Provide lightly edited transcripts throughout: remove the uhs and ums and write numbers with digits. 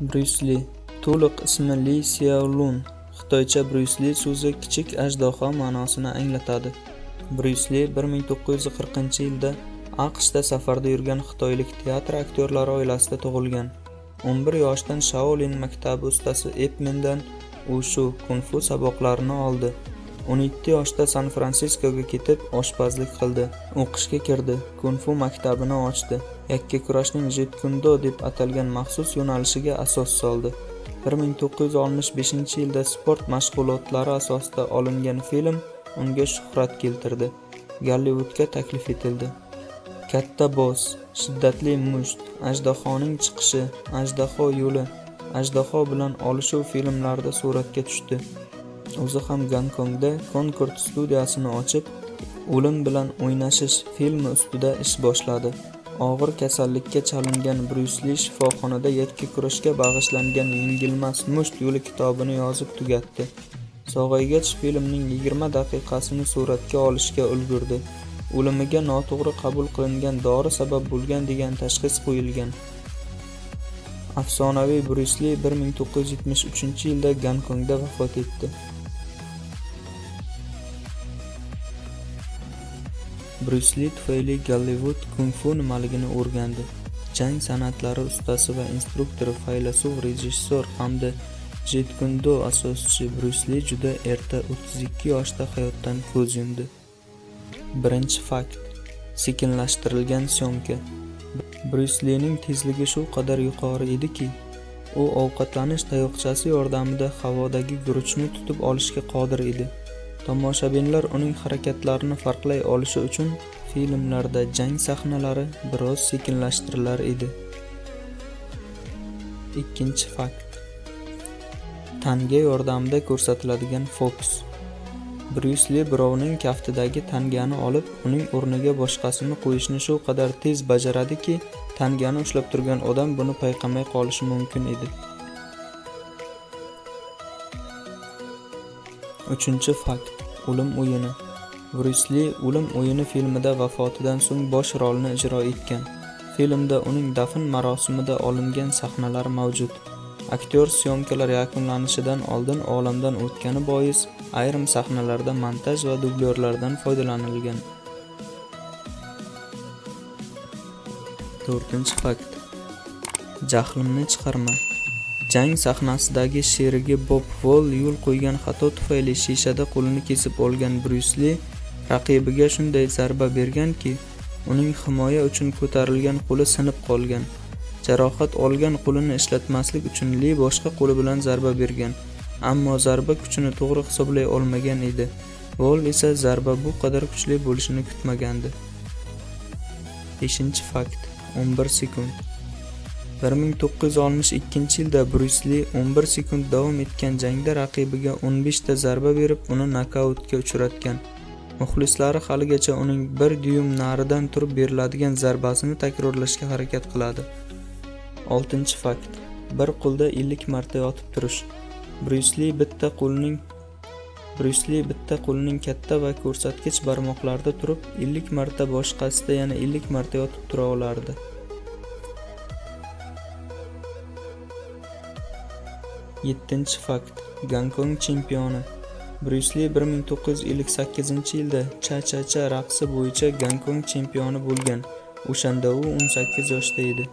Bryus Li. To'liq ismi Li Xiaolun. Xitoycha Bryus Li so'zi kichik ajdaho ma'nosini anglatadi. Bryus Li 1940-yilda AQShda safarda yurgan xitoylik teatr aktyorlari oilasida tug'ilgan. 11 yoshdan Shaolin maktabi ustasi Ip Mandan Wushu kung-fu saboqlarini oldi. 17 yoshda San Fransiskoga ketib oshpazlik qildi. O'qishga kirdi. Kung-fu maktabini ochdi. Yakkakurashning Jeet Kune Do deb atalgan maxsus yo'nalishiga asos soldi. 1965-yilda sport mashg'ulotlari asosida olingan film unga shuhrat keltirdi. Gollivudga taklif etildi. Katta boss, shiddatli musht, ajdahoning chiqishi, ajdaho yo'li, ajdaho bilan olishuv filmlarida suratga tushdi. O'zi ham Gonkongda Concord studiyasini ochib, O'lim bilan o'ynashish filmi ustida ish boshladi. Og'ir kasallikka chalingan Bryus Li shifoxonada yakkakurashga bag'ishlangan Yengilmas musht yo'li kitobini yozib tugatdi. Sog'aygach filmning 20 daqiqasini suratga olishga ulgurdi. O'limiga noto'g'ri qabul qilingan dori sabab bo'lgan degan tashxis qo'yilgan. Afsonaviy Bryus Li 1973-yilda Gonkongda vafot etdi. Bryus Li tufayli Gollivud kung-fu nimaligini o'rgandi. Jang san'atlari ustasi va instruktori, faylasuf, rejissyor hamda Jeet Kune Do asoschisi Bryus Li juda erta 32 yoshda hayotdan ko'z yumdi. Birinchi fakt: sekinlashtirilgan syomka. Bryus Lining tezligi shu qadar yuqori ediki, u ovqatlanish tayoqchasi yordamida havodagi guruchni tutib olishga qodir edi. Tomoshabinlar uning harakatlarini farqlay olishi uchun filmlarda jang sahnalari biroz sekinlashtirilar edi. Ikkinchi fakt: tanga yordamida ko'rsatiladigan fokus. Bryus Li birovning kaftidagi tangani olib, uning o'rniga boshqasini qo'yishni shu qadar tez bajaradiki, tangani ushlab turgan odam buni payqamay qolishi mumkin edi. Uchinchi fakt: o'lim o'yini. Bryus Li O'lim o'yini filmida vafotidan so'ng bosh rolni ijro etgan. Filmda uning dafn marosimida olingan sahnalar mavjud. Aktyor syomkalar yakunlanishidan oldin olamdan o'tgani bois ayrim sahnalarda montaj va dublyorlardan foydalanilgan. 4-chi fakt: jahlimni chiqarma. Jang sahnasidagi sherigi Bob Wall yo'l qo'ygan xato tufayli shishada qo'lini kesib olgan Bryus Li raqibiga shunday zarba berganki, uning himoya uchun ko'tarilgan qo'li sinib qolgan. Jarohat olgan qo'lini ishlatmaslik uchun Li boshqa qo'li bilan zarba bergan, ammo zarba kuchini to'g'ri hisoblay olmagan edi. Wall esa zarba bu qadar kuchli bo'lishini kutmagandi. 5-chi fakt: 11 sekund. 1962-yilda Bryus Li 11 sekund davom etgan jangda raqibiga 15 ta zarba berib, uni nokautga uchratgan. Muxlislari haligacha uning 1 dyum naridan turib beriladigan zarbasini takrorlashga harakat qiladi. 6-chi fakt: bir qo'lda 50 marta yotib turish. Bryus Li bitta qo'lining katta va ko'rsatkich barmoqlarida turib 50 marta, boshqasida yana 50 marta yotib tura olardi. 7-chi fakt: Gonkong chempioni. Bryus Li 1958-yilda cha-cha-cha raqsi bo'yicha Gonkong chempioni bo'lgan. O'shanda u 18 yoshda edi.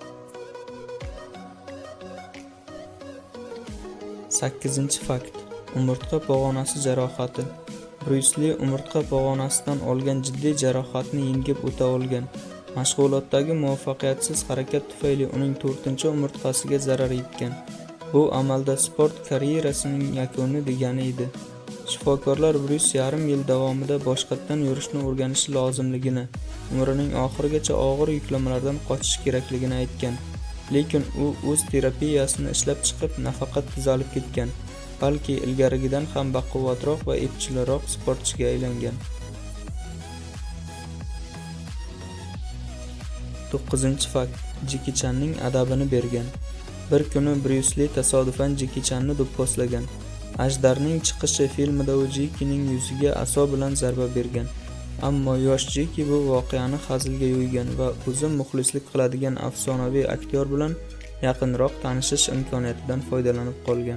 8-chi fakt: umurtqa pog'onasi jarohati. Bryus Li umurtqa pog'onasidan olgan jiddiy jarohatni yengib o'ta olgan. Mashg'ulotdagi muvaffaqiyatsiz harakat tufayli uning 4-umurtqasiga zarar yetgan. Bu amalda sport karyerasining yakuni degani edi. Shifokorlar Bryus yarim yil davomida boshqatdan yurishni o'rganishi lozimligini, umrining oxirigacha og'ir yuklamalardan qochish kerakligini aytgan. Lekin u o'z terapiyasini ishlab chiqib, nafaqat tuzalib ketgan, balki ilgarigidan ham baquvvatroq va epchilroq sportchiga aylangan. 9-chi fakt: Jeki Channing adabini bergan. Bir kuni Bryus Li tasodifan Jeki Channi do'pposlagan. Ajdarning chiqishi filmida u Jekining yuziga aso bilan zarba bergan. Ammo yosh Jeki bu voqeani hazilga yo'ygan va o'zi muxlislik qiladigan afsonaviy aktyor bilan yaqinroq tanishish imkoniyatidan foydalanib qolgan.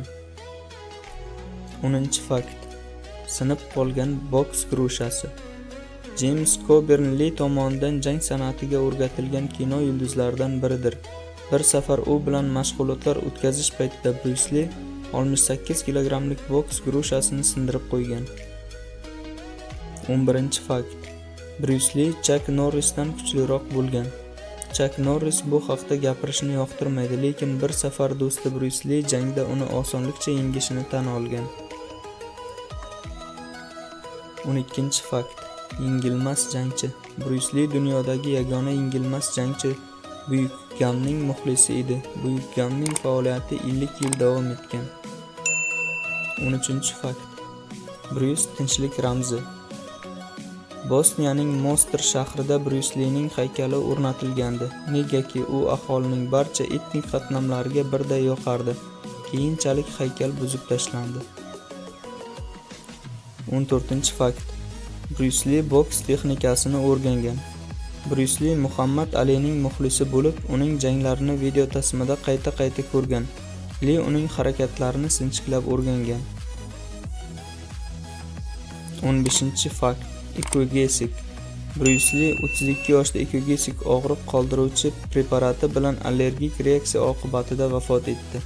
10-fakt. Sinib qolgan boks grushasi. James Coburn Li tomonidan jang san'atiga o'rgatilgan kino yulduzlaridan biridir. Bir safar u bilan mashg'ulotlar o'tkazish paytida Bruce Lee 68 kilogramlik boks grushasini sindirib qo'ygan. 11-fakt. Bruce Lee Chuck Norrisdan kuchliroq bo'lgan. Chuck Norris bu haqda gapirishni yoqtirmaydi, lekin bir safar do'sti Bruce Lee jangda uni osonlikcha yengishini tan olgan. 12-fakt. Yengilmas jangchi. Bruce Lee dunyodagi yagona yengilmas jangchi. Buyuk Gamning muxlisi edi. Buyuk Gamning faoliyati 50 yil davom etgan. 13-fakt. Bruce tinchlik ramzi. Bosniyaning Mostar shahrida Bruce Leening haykali o'rnatilgandi, negaki u aholining barcha etnik qatlamlariga birday yoqardi. Keyinchalik haykal buzib tashlandi. 14-fakt. Bruce Lee boks texnikasini o'rgangan. Bruce Lee Muhammad Alining muxlisi bo'lib, uning janglarini video tasmada qayta-qayta ko'rgan. Lee uning harakatlarini sinchiklab o'rgangan. 15-fakt. Ikugesik. Bruce Lee 32 yoshda ikugesik og'riq qoldiruvchi preparati bilan allergik reaksiya oqibatida vafot etdi.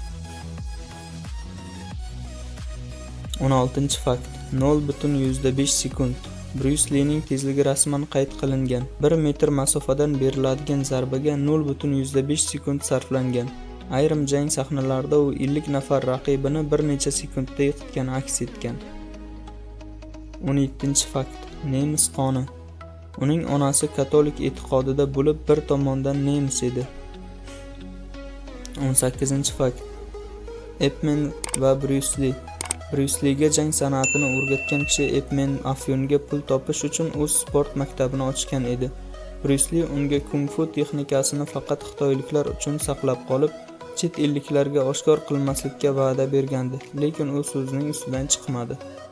16-fakt. 0.5 sekund. Bruce Leening tezligi rasman qayd qilingan. 1 metr masofadan beriladigan zarbaga 0.5 sekund sarflangan. Ayrim jang sahnalarida u 50 nafar raqibini bir necha sekundda yiqitgani aks etgan. 17-fakt. Nemis qoni. Uning onasi katolik e'tiqodida bo'lib, bir tomondan nemis edi. 18-fakt. Ip Man va Bruce Lee. Bruce Leega jang san'atini o'rgatgan kishi Ip Man Afyonga pul topish uchun o'z sport maktabini ochgan edi. Bruce Lee unga kung fu texnikasini faqat xitoyliklar uchun saqlab qolib, chet elliklarga oshkor qilmaslikka va'da bergandi, lekin u so'zining ustidan chiqmadi.